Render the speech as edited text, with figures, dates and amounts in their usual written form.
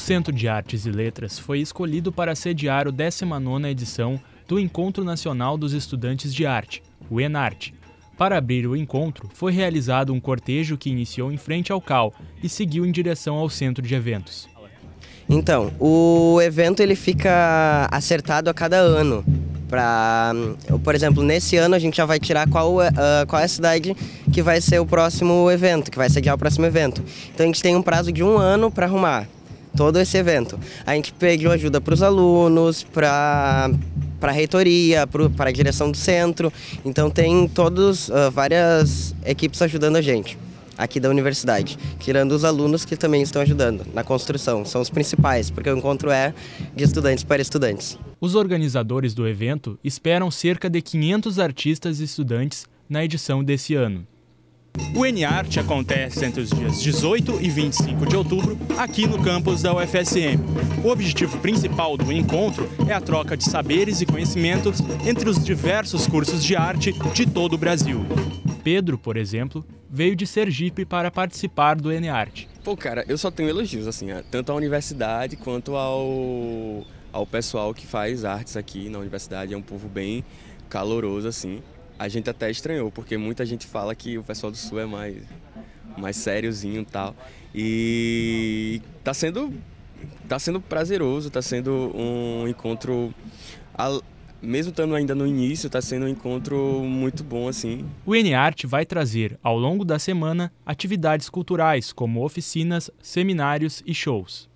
Centro de Artes e Letras foi escolhido para sediar a 19ª edição do Encontro Nacional dos Estudantes de Arte, o ENARTE. Para abrir o encontro, foi realizado um cortejo que iniciou em frente ao CAU e seguiu em direção ao centro de eventos. Então, o evento ele fica acertado a cada ano. Por exemplo, nesse ano a gente já vai tirar qual é a cidade que vai ser o próximo evento, que vai sediar o próximo evento. Então a gente tem um prazo de 1 ano para arrumar todo esse evento. A gente pediu ajuda para os alunos, para a reitoria, para a direção do centro. Então tem várias equipes ajudando a gente aqui da universidade, tirando os alunos que também estão ajudando na construção. São os principais, porque o encontro é de estudantes para estudantes. Os organizadores do evento esperam cerca de 500 artistas e estudantes na edição desse ano. O ENARTE acontece entre os dias 18 e 25 de outubro, aqui no campus da UFSM. O objetivo principal do encontro é a troca de saberes e conhecimentos entre os diversos cursos de arte de todo o Brasil. Pedro, por exemplo, veio de Sergipe para participar do ENARTE. Pô, cara, eu só tenho elogios, assim, tanto à universidade quanto ao pessoal que faz artes aqui na universidade. É um povo bem caloroso, assim. A gente até estranhou, porque muita gente fala que o pessoal do Sul é mais sériozinho e tal. E tá sendo prazeroso, tá sendo um encontro, mesmo estando ainda no início, tá sendo um encontro muito bom, assim. O ENARTE vai trazer, ao longo da semana, atividades culturais, como oficinas, seminários e shows.